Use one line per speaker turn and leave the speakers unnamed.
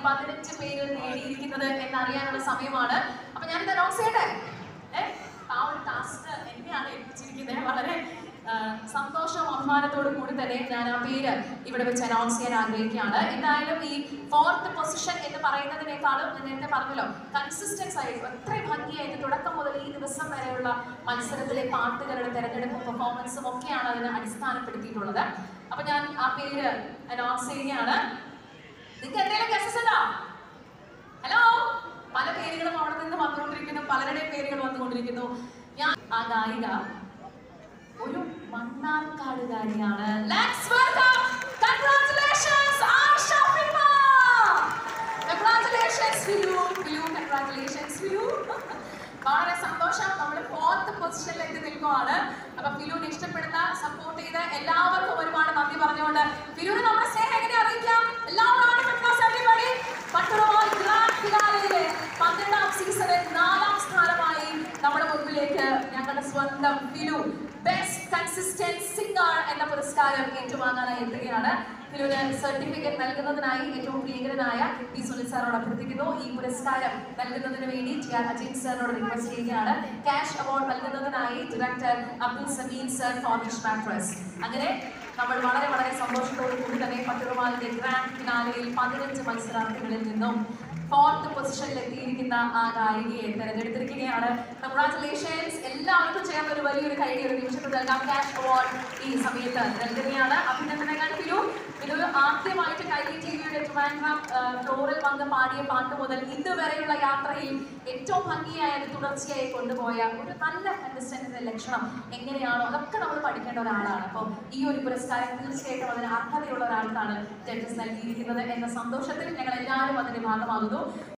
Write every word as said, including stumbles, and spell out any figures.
പതിനഞ്ച് പേര് നേടിയിരിക്കുന്നത് എന്നറിയാനുള്ള സമയമാണ്. അപ്പൊ ഞാനിത് അനൗൺസ് ചെയ്യട്ടെ. ഏഹ് ആ ഒരു ടാസ്ക് എന്നെയാണ് ഏൽപ്പിച്ചിരിക്കുന്നത്. വളരെ സന്തോഷവും അഭിമാനത്തോടും കൂടി തന്നെ ഞാൻ ആ പേര് ഇവിടെ വെച്ച് അനൗൺസ് ചെയ്യാൻ ആഗ്രഹിക്കുകയാണ്. എന്തായാലും ഈ ഫോർത്ത് പൊസിഷൻ എന്ന് പറയുന്നതിനേക്കാളും ഞാൻ നേരത്തെ പറഞ്ഞല്ലോ, കൺസിസ്റ്റൻസ് ആയിട്ട് അത്രയും ഭംഗിയായിട്ട് തുടക്കം മുതൽ ഈ ദിവസം വരെയുള്ള മത്സരത്തിലെ പാട്ടുകളുടെ തെരഞ്ഞെടുപ്പും പെർഫോമൻസും ഒക്കെയാണ് അതിനെ അടിസ്ഥാനപ്പെടുത്തിയിട്ടുള്ളത്. അപ്പൊ ഞാൻ ആ പേര് അനൗൺസ് ചെയ്യുകയാണ്. നിങ്ങൾക്ക് എന്തെങ്കിലും ഗസ്സസ് ഉണ്ടോ? ഹലോ, പല പേരുകളും അവിടെ നിന്ന് വന്നുകൊണ്ടിരിക്കുന്നു, പലരുടെയും പേരുകൾ വന്നുകൊണ്ടിരിക്കുന്നു. ഞാൻ ആ ഗായിക ഒരു മണ്ണാർക്കാടുകാരിയാണ്. Let's welcome, congratulations Ayisha Filma. Congratulations Filu, Filu congratulations Filu. വളരെ സന്തോഷം. നമ്മൾ ഫോർത്ത് പൊസിഷനിലേക്ക് നിൽക്കുവാണ്. അപ്പൊ ഫിലുവിനെ ഇഷ്ടപ്പെടുന്ന സപ്പോർട്ട് ചെയ്ത് എല്ലാവർക്കും ഒരുപാട് നന്ദി പറഞ്ഞുകൊണ്ട് ഫിലുവിന് നമ്മുടെ സ്നേഹം എങ്ങനെ അറിയിക്കാം? എല്ലാവരും പട്ടുറുമാൽ ഗ്രാൻഡ് ഫിനാലയിലെ പന്ത്രണ്ടാം സീസണിൽ നാലാം സ്ഥാനമായി നമ്മുടെ മുൻപിലേക്ക് ഞങ്ങളുടെ സ്വന്തം ഫിലു ബെസ്റ്റ് കൺസിസ്റ്റന്റ് സിംഗർ എന്ന പുരസ്കാരം ഏറ്റുവാങ്ങാനായി എത്തുകയാണ്. ഫിലുവിന് സർട്ടിഫിക്കറ്റ് നൽകുന്നതിനായി ഏറ്റവും പ്രിയങ്കരനായ പി സുനിൽ സാറിനോട് അഭ്യർത്ഥിക്കുന്നു. ഈ പുരസ്കാരം നൽകുന്നതിന് വേണ്ടി ടി ആർ അജിത് സാറിനോട് റിക്വസ്റ്റ് ചെയ്യുകയാണ്. ക്യാഷ് അവാർഡ് നൽകുന്നതിനായി director Abdul Sameen sir furnish mattress. അങ്ങനെ നമ്മൾ വളരെ വളരെ സന്തോഷത്തോടു കൂടി തന്നെ പട്ടുറുമാലിന്റെ ഗ്രാൻഡ് ഫിനാലയിൽ പതിനഞ്ച് മത്സരാർത്ഥികളിൽ നിന്നും ഫോർത്ത് പൊസിഷനിൽ എത്തിയിരിക്കുന്ന ആ ഗായികയെ തെരഞ്ഞെടുത്തിരിക്കുകയാണ്. കൺഗ്രാറ്റുലേഷൻസ്. എല്ലാവർക്കും ചേർന്ന് ഒരു വലിയൊരു കൈ ഒരു നിമിഷത്തിൽ നൽകാം. ക്യാഷ് അവാർഡ് ഈ സമയത്ത് നൽകുകയാണ്. അഭിനന്ദനങ്ങൾ ഫിലു. ഇതൊരു ആദ്യമായിട്ട് കൈ ടിവിയുടെ ട്രിവാൻഡ്രം ഫ്ലോറിൽ വന്ന് പാടിയ പാട്ട് മുതൽ ഇതുവരെയുള്ള യാത്രയിൽ ഏറ്റവും ഭംഗിയായ തുടർച്ചയായി കൊണ്ടുപോയ ഒരു നല്ല കണ്ടസ്റ്റന്റിന്റെ ലക്ഷണം എങ്ങനെയാണോ അതൊക്കെ നമ്മൾ പഠിക്കേണ്ട ഒരാളാണ്. അപ്പോൾ ഈ ഒരു പുരസ്കാരം തീർച്ചയായിട്ടും അതിന് അർഹതയുള്ള ഒരാൾക്കാണ് ജഡ്ജസ് നൽകിയിരിക്കുന്നത് എന്ന സന്തോഷത്തിൽ ഞങ്ങൾ എല്ലാവരും അതിന്റെ ഭാഗമാകുന്നു.